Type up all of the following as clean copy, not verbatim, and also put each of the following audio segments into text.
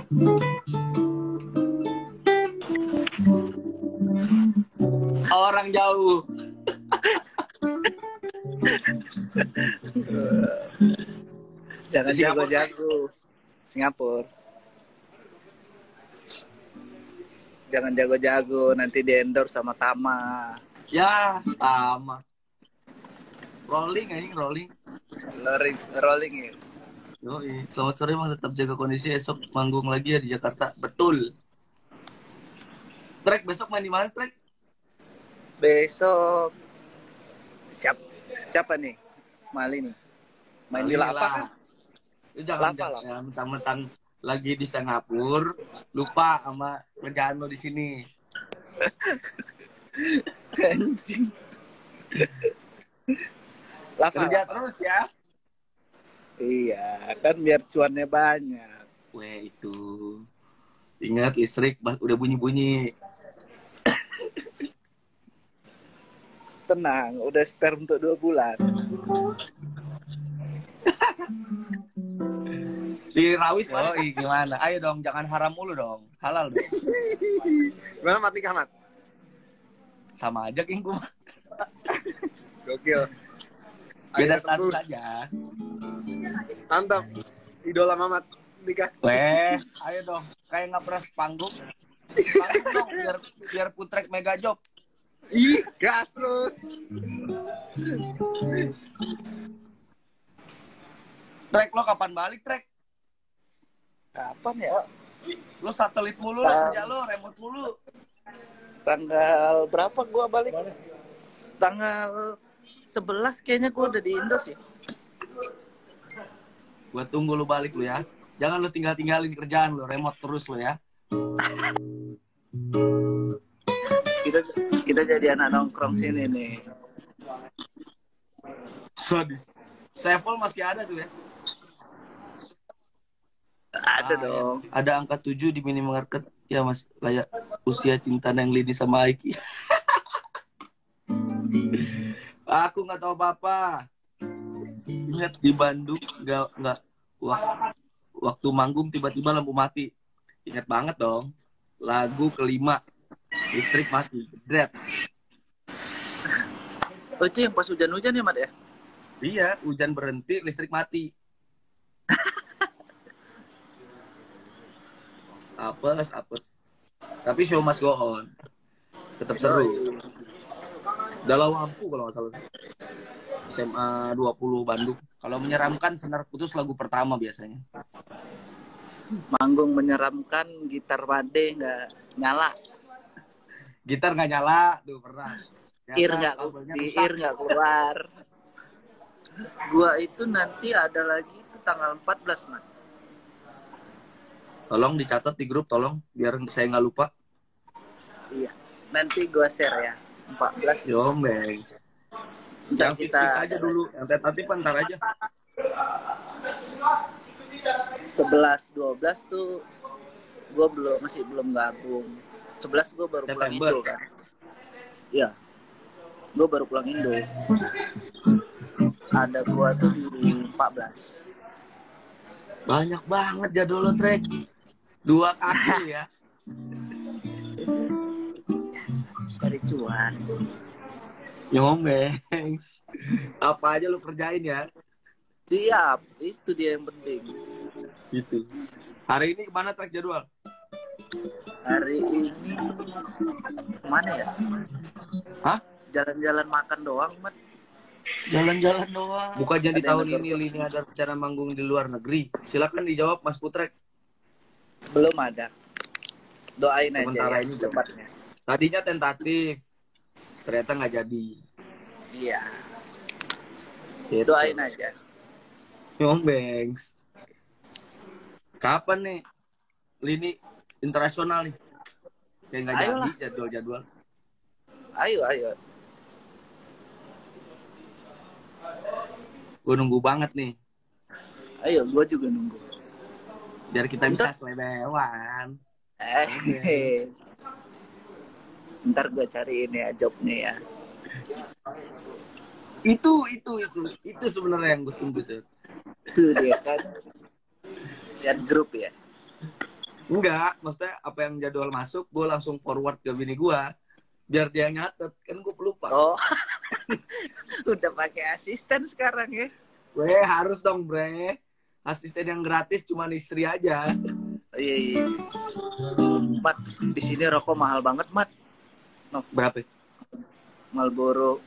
Orang jauh. Jangan jago-jago. Singapura. Jangan jago-jago, nanti di-endorse sama Tama. Ya, sama. Rolling anjing, rolling. Rolling ya. Yoi. Selamat sore, Mas. Tetap jaga kondisi. Esok manggung lagi ya di Jakarta. Betul. Trek besok main di mana, Trek? Besok siapa nih? Mali nih. Main di Lapa kan? Jangan mentang-mentang lagi di Singapura, lupa sama kerjaan lo di sini. Anjing. Kerja terus ya. Iya, kan biar cuannya banyak. Weh, itu. Ingat listrik udah bunyi-bunyi. Tenang, udah spare untuk 2 bulan. Si Rawis gimana? Ayo dong, jangan haram mulu dong. Halal dong. Gimana mati kamat? Sama aja King gua. Gokil. Beda status aja. Mantap. Idola Mamat nikah. Weh, ayo dong. Kayak nggak pernah panggung dong biar putrek mega job. Ih, gas terus. Trek lo kapan balik, Trek? Kapan ya? Lo satelit mulu, kerja lo remote mulu. Tanggal berapa gua balik? Tanggal 11 kayaknya gua udah di Indo sih. Gua tunggu lo balik lo ya. Jangan lo tinggalin kerjaan lo, remote terus lo ya. Kita jadi anak nongkrong sini nih. Sadis. Sevel masih ada tuh ya? Ada dong. Ya. Ada angka 7 di minimarket ya Mas, kayak usia cinta Neng Lidi sama Aiki. Aku nggak tahu apa-apa. Ingat di Bandung nggak waktu manggung tiba-tiba lampu mati. Ingat banget dong. Lagu kelima listrik mati. Dread. Oh itu yang pas hujan-hujan ya Mat ya? Iya, hujan berhenti listrik mati. Apes. Tapi show must go on. Tetap seru. Dalam lampu kalau nggak salah. SMA 20 Bandung. Kalau menyeramkan Senar Putus lagu pertama biasanya. Manggung menyeramkan, gitar Made nggak nyala. Gitar nggak nyala tuh pernah. Ir nggak keluar. Gua itu nanti ada lagi itu tanggal 14 Mat. Tolong dicatat di grup, tolong biar saya nggak lupa. Iya, nanti gua share ya. 14. Yombeng. Yang kita aja dulu, yang tentatif ntar aja. 11, 12 tuh gua masih belum gabung. 11 gua baru pulang Indo kan. Iya. Gua baru pulang Indo. Ada gua tuh di 14. Banyak banget jadwal lo, Trek. 2 kaki ya. Cari cuan. Yombeng. Apa aja lo kerjain ya. Siap, itu dia yang penting. Gitu. Hari ini kemana Trek jadwal? Hari ini kemana ya? Hah? Jalan-jalan makan doang, Mat. Jalan-jalan doang. Bukannya di tahun ini Lini ada rencana manggung di luar negeri. Silakan dijawab Mas Putrek. Belum ada. Doain sementara aja ya secepatnya. Tadinya tentatif. Ternyata nggak jadi. Iya. Gitu. Doain aja. Ngombengs. Kapan nih Lini internasional nih? Kayak nggak jadi jadwal-jadwal. Ayo. Gue nunggu banget nih. Ayo, gue juga nunggu. Biar kita bisa selebewan. Ntar gue cariin ya jobnya ya. Itu sebenarnya yang gue tunggu tuh. Itu dia kan. Lihat grup ya. Enggak, maksudnya apa yang jadwal masuk, gue langsung forward ke bini gue. Biar dia nyatet, kan gue pelupa. Oh, udah pakai asisten sekarang ya? Gue harus dong, bre. Asisten yang gratis cuma istri aja. Iya, iya. Mat, di sini rokok mahal banget, Mat. No. Berapa? Marlboro.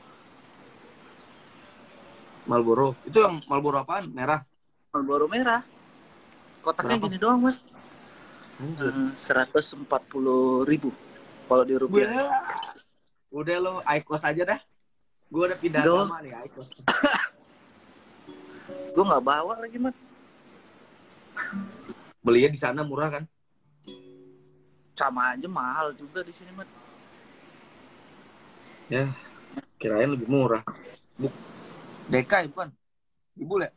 Marlboro. Itu yang Marlboro apaan? Merah? Marlboro merah. Kotaknya Berapa? gini doang, Mat. 140.000 kalau di rupiah. Udah lo Icos aja dah. Gue udah pindah agama nih Icos. Gue nggak bawa lagi, Mat. Belinya di sana murah kan? Sama aja mahal juga di sini, Mat. Ya, kirain lebih murah. DKI bukan? Ibu ya?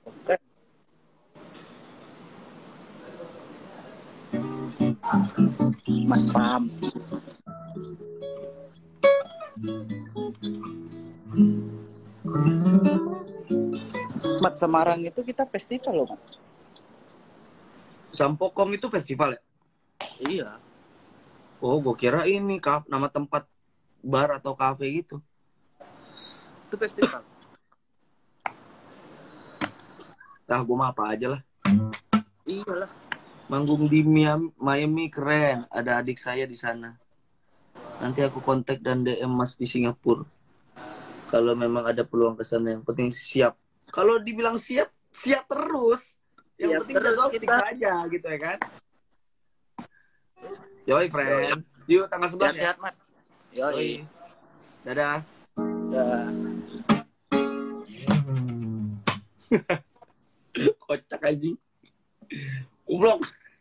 Mas paham. Mat, Semarang itu kita festival loh, Mat. Sampokong itu festival ya? Iya. Oh, gue kira ini nama tempat bar atau kafe gitu. Itu festival. Nah, gue mah apa aja lah. Iyalah. Manggung di Miami keren. Ada adik saya di sana. Nanti aku kontak dan DM Mas di Singapura. Kalau memang ada peluang ke sana, yang penting siap. Kalau dibilang siap, siap terus. Yang Siap penting terus kita aja gitu ya kan. Yoi, friend. Yuk, tanggal 11 ya. Sehat-sehat, Mat. Yoi. Dadah. Dah. Kocak anjing. Ublok.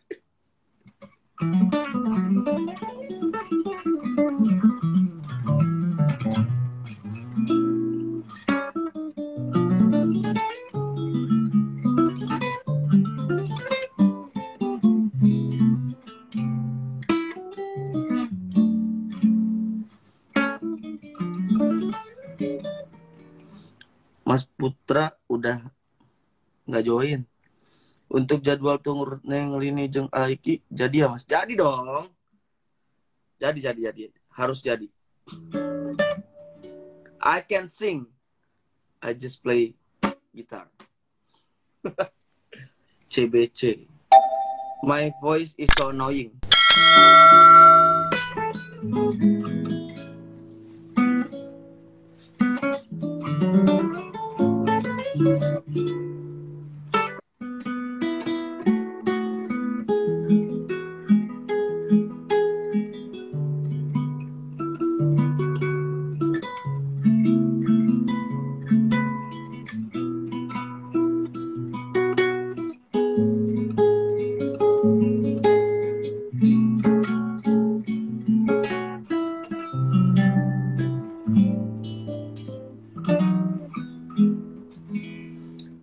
Mas Putra udah nggak join. Untuk jadwal tunggu Neng Lini jeung Aiki jadi ya Mas? Jadi dong. Jadi. Harus jadi. I can sing. I just play guitar. CBC. My voice is so annoying.